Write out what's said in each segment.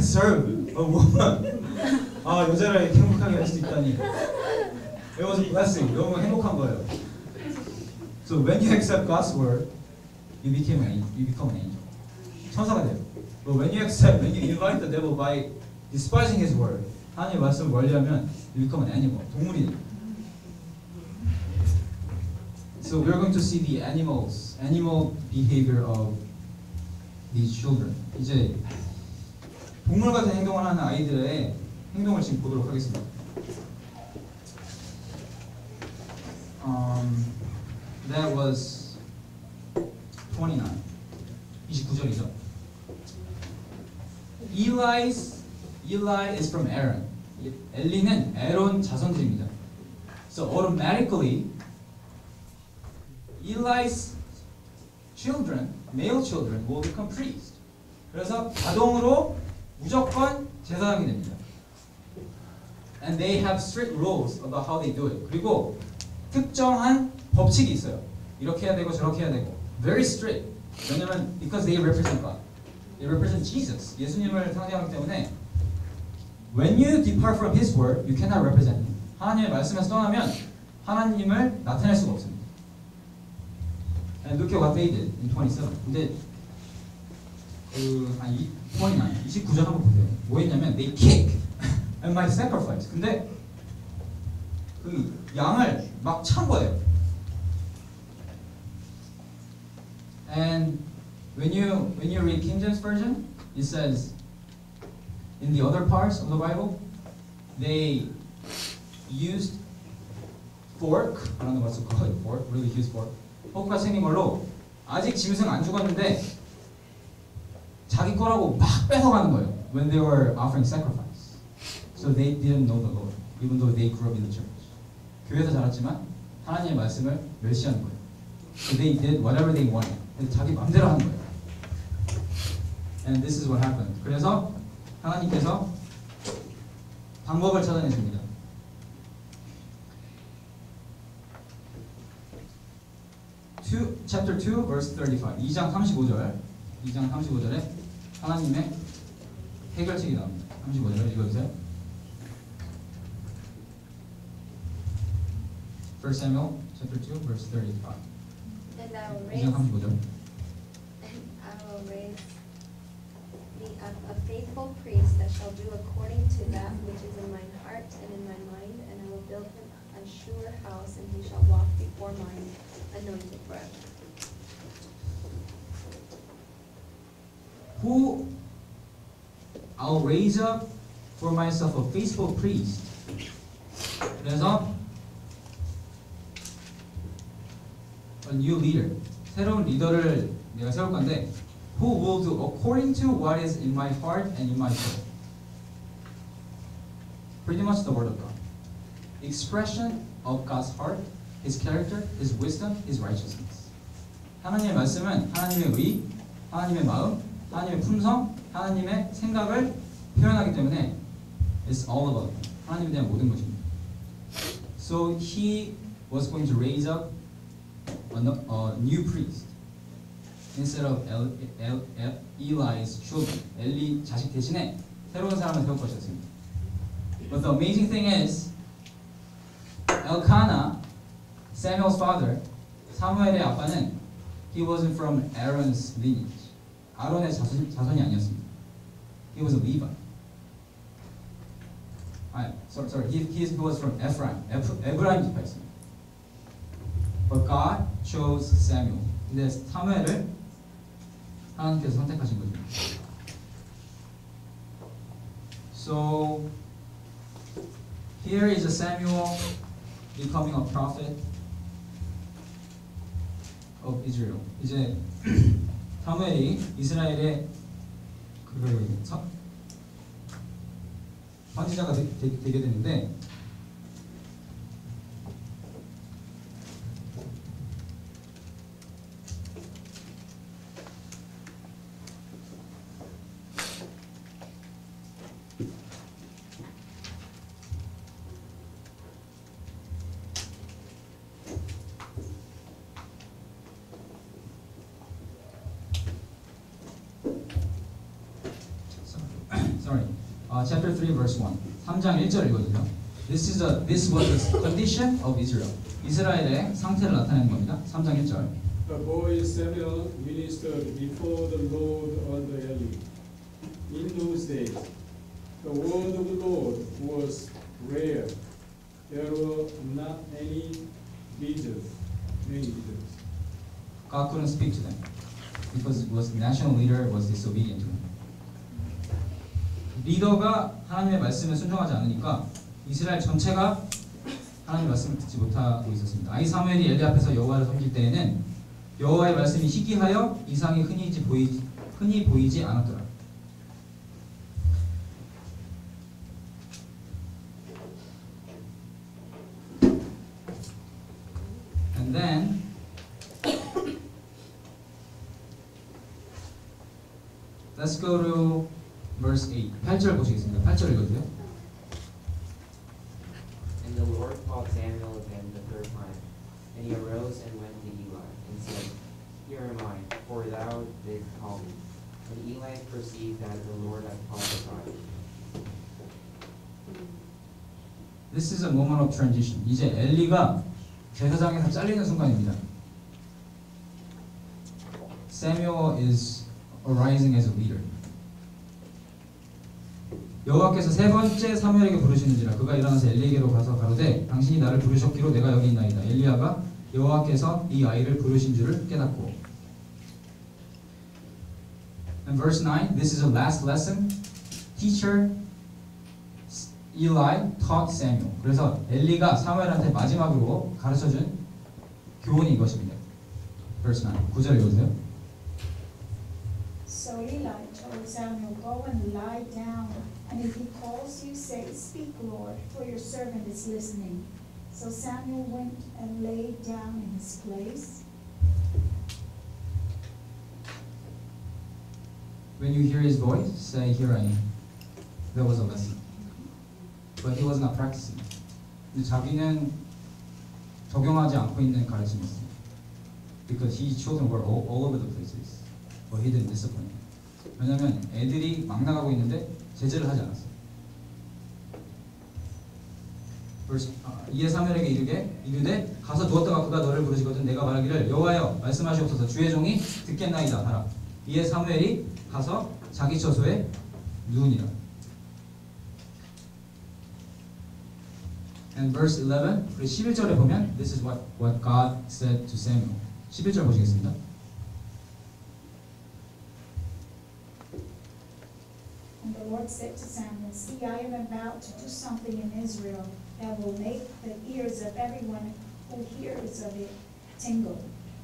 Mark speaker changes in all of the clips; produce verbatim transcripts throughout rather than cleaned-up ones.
Speaker 1: serve a woman. 아, 여자를 이렇게 행복하게 할 수 있다니. It was a blessing. 너무 행복한 거예요. So when you accept God's word, you became an angel. You become an angel. 천사가 돼요. But when you accept, when you invite the devil by despising his word, 하나님의 말씀을 멀리하면 you become an animal. 동물이 돼요. So we're going to see the animals, animal behavior of these children. 이제 동물 같은 행동을 하는 아이들의 행동을 지금 보도록 하겠습니다. Um, that was twenty-nine. 이십구 절이죠. Eli's, Eli is from Aaron. 엘리는 에론 자손들입니다. So automatically, Eli's children, male children, will become priests. 그래서 자동으로 무조건 제사장이 됩니다. And they have strict rules about how they do it. 그리고 특정한 법칙이 있어요. 이렇게 해야 되고 저렇게 해야 되고. Very strict. 왜냐면 because they represent God. They represent Jesus. 예수님을 상징하기 때문에 when you depart from His word, you cannot represent Him. 하나님의 말씀에서 떠나면 하나님을 나타낼 수가 없습니다. And look at what they did in twenty-seven. 근데 그 아니 twenty-nine, 이십구 절 한번 보세요. 뭐 했냐면 they kick and my sacrifice. 근데 그 양을 막 찬 거예요. And when you when you read King James version, it says in the other parts of the Bible, they used fork. I don't know what's called fork. Really huge fork. 포크가 생긴 걸로 아직 짐승 안 죽었는데 자기 거라고 막 뺏어가는 거예요. When they were offering sacrifice, so they didn't know the Lord, even though they grew up in the church. 교회에서 자랐지만 하나님의 말씀을 멸시하는 거예요. So they did whatever they wanted. 자기 마음대로 하는 거예요. And this is what happened. 그래서 하나님께서 방법을 찾아내십니다. two, chapter two, verse thirty-five. 이 장 삼십오 절. 이 장 삼십오 절에 하나님의 해결책이 나옵니다. 삼십오 절을 읽어주세요. First Samuel, chapter two, verse thirty-five.
Speaker 2: And I will
Speaker 1: 이 장
Speaker 2: raise,
Speaker 1: 삼십오 절.
Speaker 2: and I will raise the, a, a faithful priest that shall do according to that which is in mine heart and in my mind, and I will build him a sure house, and he shall walk before mine anointed forever.
Speaker 1: Who I'll raise up for myself a faithful priest. 그래서 a new leader, 새로운 리더를 내가 세울 건데, who will do according to what is in my heart and in my soul. Pretty much the word of God. Expression of God's heart, His character, His wisdom, His righteousness. 하나님의 말씀은 하나님의 의, 하나님의 마음, 하나님의 품성, 하나님의 생각을 표현하기 때문에 it's all about Him. 하나님에 대한 모든 것입니다. So He was going to raise up a, a new priest instead of El, El, El, Eli's children. 엘리 자식 대신에 새로운 사람을 세울 것이었습니다. But the amazing thing is, Elkanah, Samuel's father, 사무엘의 아빠는 he wasn't from Aaron's lineage. 아론의 자손, 자손이 아니었습니다. He was a Levite. 아, sorry, sorry. He, he was from Ephraim. 에브라임 지파였습니다. But God chose Samuel. 근데 사무엘을 하나님께서 선택하신 거죠. So here is a Samuel becoming a prophet of Israel. 이제 사무엘이 이스라엘의 그 선지자가 되, 되, 되게 되는데 sorry, uh, chapter three, verse one. 삼 장 일 절 읽어주세요. This is a, this was the condition of Israel. 이스라엘의 상태를 나타내는 겁니다. 삼 장 일 절.
Speaker 3: The boy Samuel ministered before the Lord under Eli. In those days, the word of the Lord was rare. There were not any leaders, many leaders.
Speaker 1: God couldn't speak to them because it was the national leader was disobedient to him. 리더가 하나님의 말씀에 순종하지 않으니까 이스라엘 전체가 하나님의 말씀을 듣지 못하고 있었습니다. 아이 사무엘이 엘리 앞에서 여호와를 섬길 때에는 여호와의 말씀이 희귀하여 이상이 흔히 보이지, 흔히 보이지 않았더라. And then let's go to verse eight. 팔 절 보시겠습니다. 팔 절 읽어주세요.
Speaker 4: And the Lord called Samuel again the third time, and he arose and went to Eli, and said, Here am I, for thou didst call me. And Eli perceived that the Lord had called the prophet.
Speaker 1: This is a moment of transition. 이제 엘리가 제사장에서 잘리는 순간입니다. Samuel is arising as a leader. 여호와께서 세 번째 사무엘에게 부르시는지라 그가 일어나서 엘리에게로 가서 가로되 당신이 나를 부르셨기로 내가 여기 있나이다. 엘리야가 여호와께서 이 아이를 부르신 줄을 깨닫고. And verse nine, this is a last lesson. Teacher Eli taught Samuel. 그래서 엘리가 사무엘한테 마지막으로 가르쳐준 교훈이 이것입니다. Verse nine, 구 절 읽어주세요.
Speaker 5: So Eli told Samuel, Go and lie down, and if he calls you, say, Speak, Lord, for your servant is listening. So Samuel went and lay down in his place.
Speaker 1: When you hear his voice, say, Here I am. That was a lesson. But he was not practicing. 근데 자기는 적용하지 않고 있는 가르침이었어요. Because his children were all, all over the places. But he didn't discipline. 왜냐면 애들이 막 나가고 있는데 제재를 하지 않았어요. Verse, 아, 이에 사무엘에게 이르게 이르되 가서 누웠다가 그가 너를 부르시거든 내가 말하기를 여호와여 말씀하시옵소서 주의 종이 듣겠나이다 하라. 이에 사무엘이 가서 자기 처소에 누우니라. And verse eleven, 그리고 십일 절에 보면 This is what, what God said to Samuel. 십일 절 보시겠습니다.
Speaker 5: And the Lord said to Samuel, See, I am about to do something in Israel that will make the ears of everyone who hears of it tingle.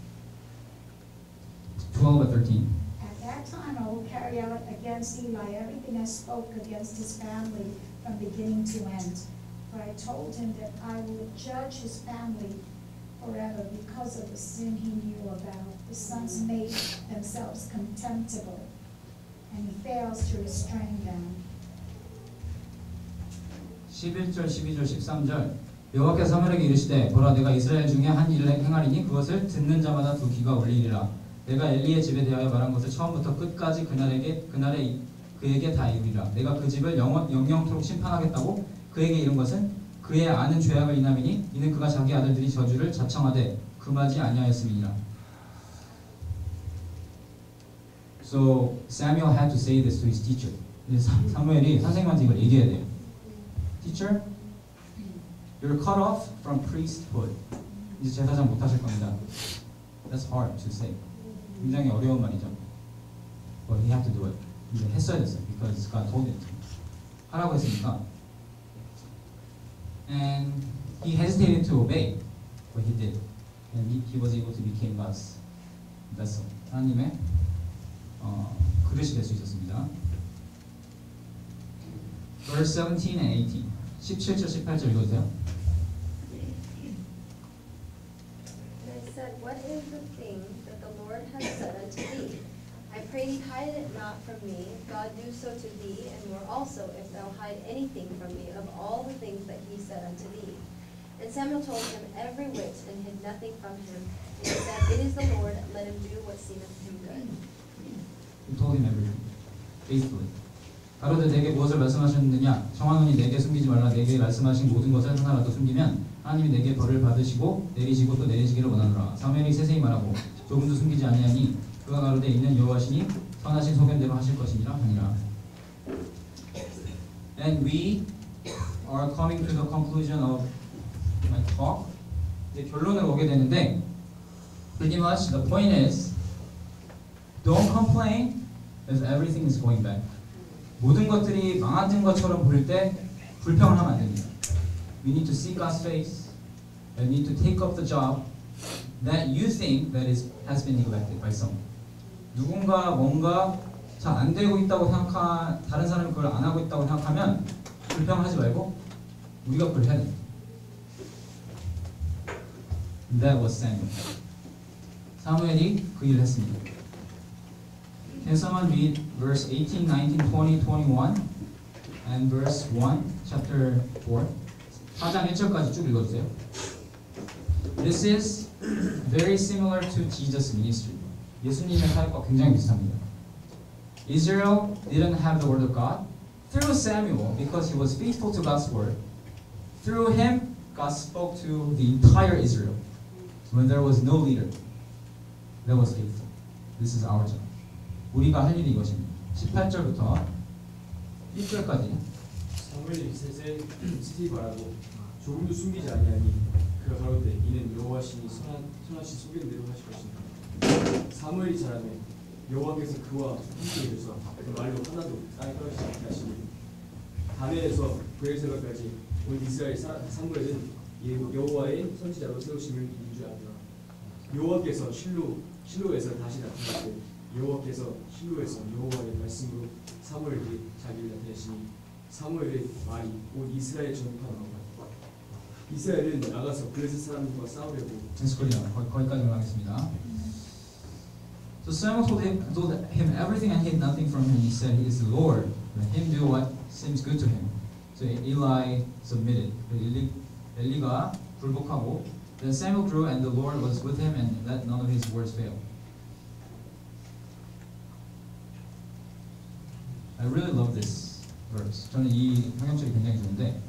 Speaker 1: twelve and thirteen.
Speaker 5: At that time I will carry out against Eli everything I spoke against his family from beginning to end. For I told him that I will judge his family forever because of the sin he knew about. The sons made themselves contemptible, and he fails to restrain them.
Speaker 1: 십일 절, 십이 절, 십삼 절 여호와께서 사무엘에게 이르시되 보라 내가 이스라엘 중에 한 일을 행하리니 그것을 듣는 자마다 두 귀가 울리리라. 내가 엘리의 집에 대하여 말한 것을 처음부터 끝까지 그날에게 그날에 그에게 다 이루리라. 내가 그 집을 영원 영영토록 심판하겠다고 그에게 이른 것은 그의 아는 죄악을 인함이니 이는 그가 자기 아들들이 저주를 자청하되 금하지 아니하였음이니라. So Samuel had to say this to his teacher. 사무엘이 선생님한테 이걸 얘기해야 돼요. Teacher, you're cut off from priesthood. 이제 제사장 못 하실 겁니다. That's hard to say. 굉장히 어려운 말이죠. But he had to do it. 이제 했어야 됐어요. Because God told him to. 하라고 했으니까. And he hesitated to obey, but he did. And he, he was able to become God's vessel. 하나님의 어, 그릇이 될 수 있었습니다. Verse seventeen and eighteen. 십칠 절, 십팔 절 읽어주세요.
Speaker 2: And I said, What is the thing that the Lord has said unto thee? I pray thee, hide it not from me. God do so to thee, and more also, if thou hide anything from me of all the things that he said unto thee. And Samuel told him every whit, and hid nothing from him. And he said, It is the Lord, let him do what seemeth him good.
Speaker 1: He told him everything, faithfully. 가로되 내게 무엇을 말씀하셨느냐 청하노니 내게 숨기지 말라 내게 말씀하신 모든 것을 하나라도 숨기면 하나님이 내게 벌을 받으시고 내리시고 또 내리시기를 원하노라. 사무엘이 세세히 말하고 조금도 숨기지 아니하니 그가 가로되 이는 여호와시니 선하신 소견대로 하실 것이니라 하니라. And we are coming to the conclusion of my talk. 이제 결론을 오게 되는데 pretty much the point is don't complain if everything is going bad. 모든 것들이 망가진 것처럼 보일 때 불평을 하면 안 됩니다. We need to seek God's face. We need to take up the job that you think that is has been neglected by someone. 누군가 뭔가 잘 안 되고 있다고 생각하 다른 사람이 그걸 안 하고 있다고 생각하면 불평하지 말고 우리가 그걸 해야 됩니다. That was Samuel. 사무엘이 그 일을 했습니다. Can someone read verse eighteen, nineteen, twenty, twenty-one and verse one, chapter four? 사 장 일 절까지 쭉 읽어주세요. This is very similar to Jesus' ministry. 예수님의 사역과 굉장히 비슷합니다. Israel didn't have the word of God. Through Samuel, because he was faithful to God's word, through him, God spoke to the entire Israel. When there was no leader that was faithful. This is our job. 우리가 할 일이 이것입니다. 십팔 절부터 일 절까지.
Speaker 6: 사무엘이 세세히 말하고 조금도 숨기지 아니하니 그가 가로되 이는 여호와시니 선한 선하신 소견대로 하실 것이니라. 사무엘이 자라매 여호와께서 그와 함께 계셔서 그 말로 하나도 땅에 떨어지지 않게 하시니 다면에서 브엘세바까지 온 이스라엘 사무엘은 여호와의 선지자로 세우심을 이룬 줄 알더라. 여호와께서 실로 실로에서 다시 나타났고 여호와께서 실로에서 여호와의 말씀으로 사무엘에게 자기를 나타내시니 사무엘의 말이 온 이스라엘 전파하노라. 이스라엘은 나가서 블레셋 사람들과 싸우려고.
Speaker 1: 엔스콜리아 거기까지 올라가겠습니다. So Samuel told him, told him everything and hid nothing from him. He said, "He is the Lord. Let him do what seems good to him." So Eli submitted. 엘리, 엘리가 불복하고. Then Samuel grew, and the Lord was with him, and let none of his words fail. I really love this verse. 저는 이 성경책이 굉장히 좋은데.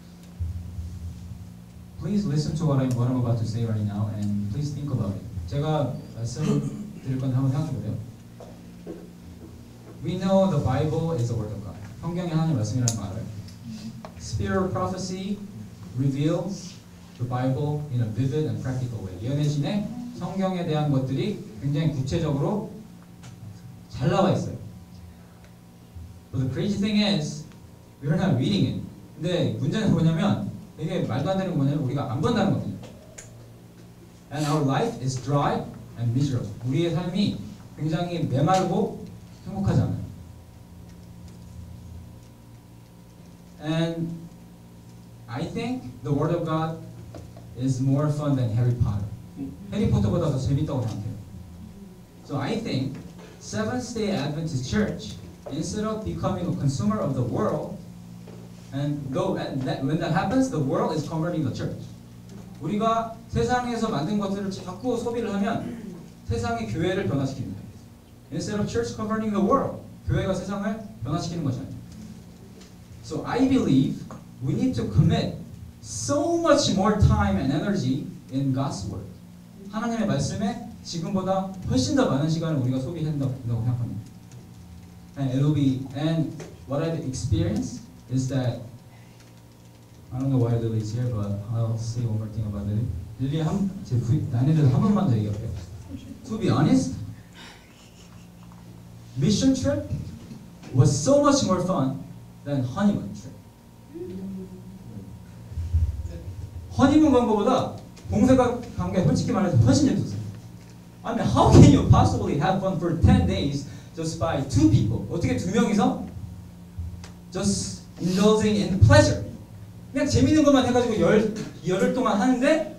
Speaker 1: Please listen to what I'm, what I'm about to say right now, and please think about it. 제가 말씀드릴 건데 한번 생각해 보세요. We know the Bible is the Word of God. 성경이 하나님의 말씀이라는 말을. Spirit of prophecy reveals the Bible in a vivid and practical way. 예언의 신에 성경에 대한 것들이 굉장히 구체적으로 잘 나와 있어요. But the crazy thing is, we're not reading it. 근데 문제는 뭐냐면 이게 말도 안 되는 거 뭐냐면 우리가 안 본다는 거거든요. And our life is dry and miserable. 우리의 삶이 굉장히 메마르고 행복하지 않아요. And I think the Word of God is more fun than Harry Potter. 해리포터보다 더 재밌다고 생각해요. So I think Seventh-day Adventist Church, instead of becoming a consumer of the world, and though and that, when that happens, the world is converting the church. 우리가 세상에서 만든 것들을 자꾸 소비를 하면 세상이 교회를 변화시킵니다. Instead of church converting the world, 교회가 세상을 변화시키는 것이 아니에요. So I believe we need to commit so much more time and energy in God's word. 하나님의 말씀에 지금보다 훨씬 더 많은 시간을 우리가 소비해야 된다고 생각합니다. And it'll be and what I've experienced is that I don't know why Lily is here, but I'll say one more thing about Lily. Lily 한 제 나에 대해서 한 번만 더 얘기할게요. To be honest, mission trip was so much more fun than honeymoon trip. 허니문 간 거보다 봉쇄가 간 게 솔직히 말해서 훨씬 재밌었어요. I mean, how can you possibly have fun for ten days just by two people? 어떻게 두 명이서 just indulging in pleasure? 그냥 재밌는 것만 해가지고 열 열흘 동안 하는데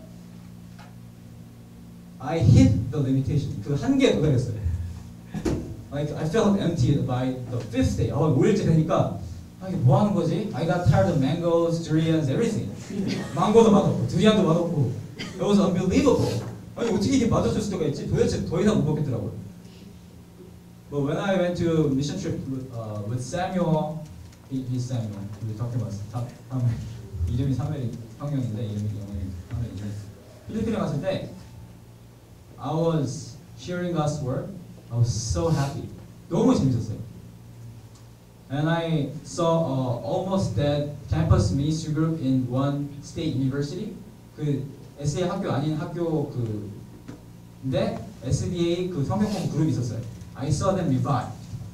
Speaker 1: I hit the limitation. 그 한계에 도달했어요. Like I felt empty by the fifth day. 어, 오 일째 되니까 아, 이게 뭐 하는 거지? I got tired of mangoes, durians, everything. 망고도 맛없고, 두리안도 맛없고. It was unbelievable. 아니 어떻게 이게 맞아줄 수가 있지? 도대체 더 이상 못 먹겠더라고요. But when I went to mission trip with, uh, with Samuel he, he's Samuel. We were talking about 사, 사무엘. 이름이 사무엘이 성경인데 이름이 영어인 사무엘이. 필리핀에 갔을 때 I was sharing God's word. I was so happy. 너무 재밌었어요. And I saw uh, almost dead campus ministry group in one state university. 그 에스에이 학교 아닌 학교 그 근데 에스디에이 그 성경 공부 그룹이 있었어요. I saw them revive.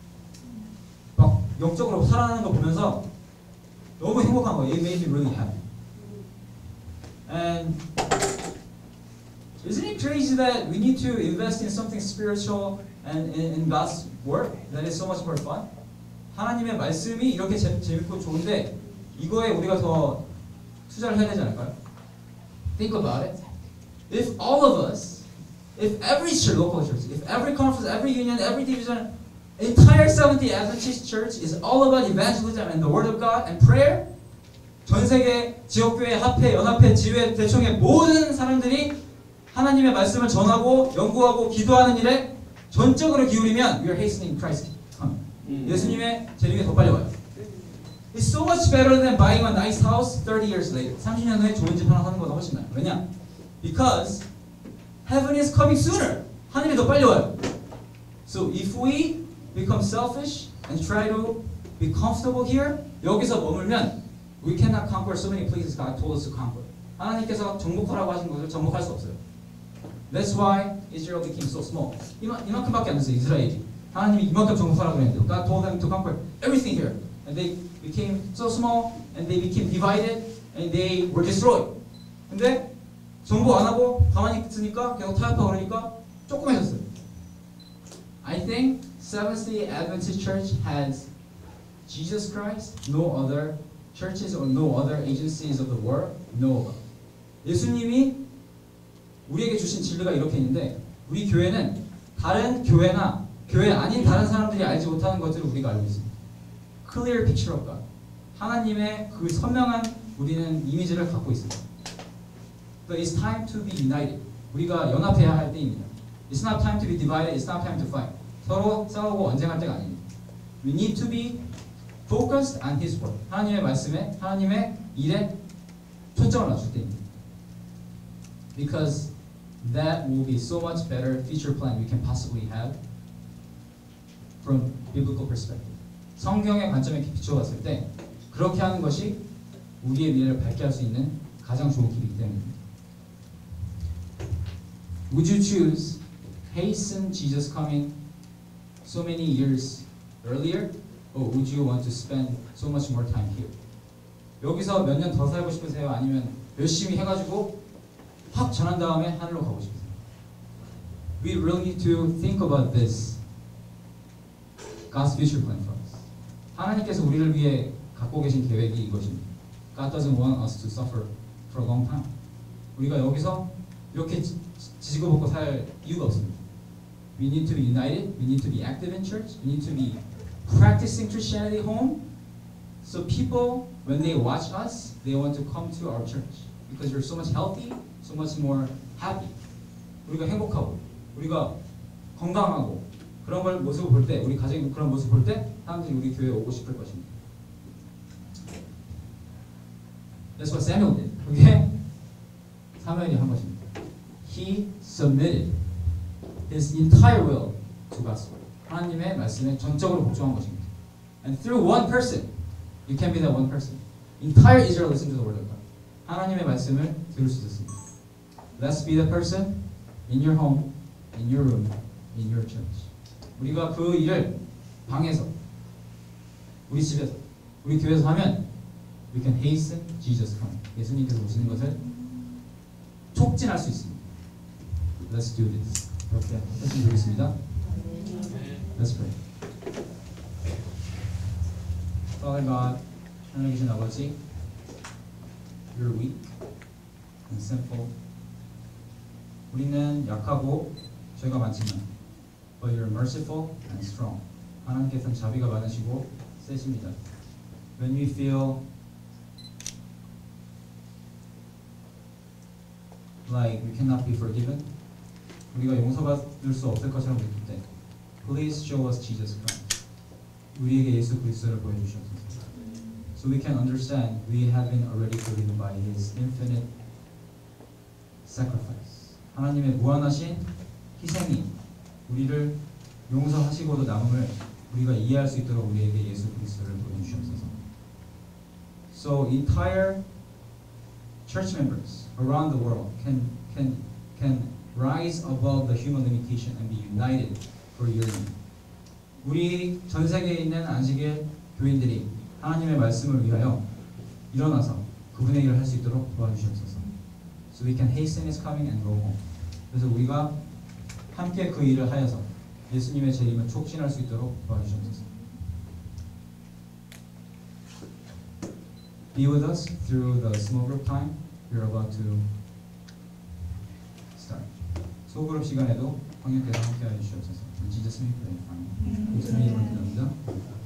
Speaker 1: 막 영적으로 살아나는 거 보면서 너무 행복한 거예요. It made me really happy. And isn't it crazy that we need to invest in something spiritual and in, in God's word that is so much more fun? 하나님의 말씀이 이렇게 재, 재밌고 좋은데 이거에 우리가 더 투자를 해야 되지 않을까요? Think about it. If all of us, if every church, local church, if every conference, every union, every division, entire Seventh-day Adventist Church is all about evangelism and the Word of God and prayer, 전 세계 지역교회, 합회, 연합회, 지회, 대총회 모든 사람들이 하나님의 말씀을 전하고 연구하고 기도하는 일에 전적으로 기울이면 we are hastening Christ's coming. 음. 예수님의 재림이 더 빨리 와요. It's so much better than buying a nice house thirty years later. 삼십 년 후에 좋은 집 하나 사는 것보다 훨씬 나아요. 왜냐? Because heaven is coming sooner. 하늘이 더 빨리 와요. So if we become selfish and try to be comfortable here, 여기서 머물면 we cannot conquer so many places God told us to conquer. 하나님께서 정복하라고 하신 것을 정복할 수 없어요. That's why Israel became so small. 이만, 이만큼밖에 안 됐어요, 이스라엘이. 하나님이 이만큼 정복하라고 했는데 God told them to conquer everything here. And they became so small and they became divided and they were destroyed. 근데 정복 안 하고 가만히 있으니까 계속 타협하고 그러니까 조그매졌어요. I think Seventh-day Adventist Church has Jesus Christ, no other churches or no other agencies of the world know about. 예수님이 우리에게 주신 진리가 이렇게 있는데 우리 교회는 다른 교회나 교회 아닌 다른 사람들이 알지 못하는 것들을 우리가 알고 있습니다. Clear picture of God. 하나님의 그 선명한 우리는 이미지를 갖고 있습니다. But it's time to be united. 우리가 연합해야 할 때입니다. It's not time to be divided. It's not time to fight. 서로 싸우고 언쟁할 때가 아닙니다. We need to be focused on His word. 하나님의 말씀에, 하나님의 일에 초점을 맞출 때입니다. Because that will be so much better future plan we can possibly have from biblical perspective. 성경의 관점에 비춰봤을 때 그렇게 하는 것이 우리의 미래를 밝게 할 수 있는 가장 좋은 길이기 때문입니다. Would you choose hasten Jesus coming so many years earlier, or would you want to spend so much more time here? 여기서 몇 년 더 살고 싶으세요? 아니면 열심히 해가지고 확 전한 다음에 하늘로 가고 싶으세요? We really need to think about this. God's future plan for us. 하나님께서 우리를 위해 갖고 계신 계획이 이것입니다. God doesn't want us to suffer for a long time. 우리가 여기서 이렇게 지지고 볶고 살 이유가 없습니다. We need to be united. We need to be active in church. We need to be practicing Christianity home. So people, when they watch us, they want to come to our church because you're so much healthy, so much more happy. 우리가 행복하고, 우리가 건강하고 그런 걸 모습을 볼 때, 우리 가정의 그런 모습을 볼 때 사람들이 우리 교회에 오고 싶을 것입니다. That's what Samuel did. 그게 사무엘이 한 것입니다. He submitted his entire will to God's word. 하나님의 말씀에 전적으로 복종한 것입니다. And through one person, you can be that one person. Entire Israel listened to the word of God. 하나님의 말씀을 들을 수 있었습니다. Let's be the person in your home, in your room, in your church. 우리가 그 일을 방에서, 우리 집에서, 우리 교회에서 하면 we can hasten Jesus coming. 예수님께서 오시는 것을 촉진할 수 있습니다. Let's do this. 이렇게 했으면 좋겠습니다. Let's pray. Father God, 하나님 계신 아버지, you're weak and sinful. 우리는 약하고 죄가 많지만, but you're merciful and strong. 하나님께서는 자비가 많으시고 세십니다. When we feel like we cannot be forgiven, 우리가 용서받을 수 없을 것처럼 느낄 때, please show us Jesus Christ. 우리에게 예수 그리스도를 보여주시옵소서. so we can understand we have been already forgiven by His infinite sacrifice. 하나님의 무한하신 희생이 우리를 용서하시고도 남음을 우리가 이해할 수 있도록 우리에게 예수 그리스도를 보여주시옵소서. So entire church members around the world can can can rise above the human limitation and be united for your need. 우리 전 세계에 있는 안식의 교인들이 하나님의 말씀을 위하여 일어나서 그분의 일을 할 수 있도록 도와주시옵소서. So we can hasten His coming and go home. 그래서 우리가 함께 그 일을 하여서 예수님의 재림을 촉진할 수 있도록 도와주시옵소서. Be with us through the small group time we're about to start. 소그룹 시간에도 성령께서 함께하여 주시옵소서. In Jesus' name we pray. 아멘. 예수님의 이름으로 기도합니다.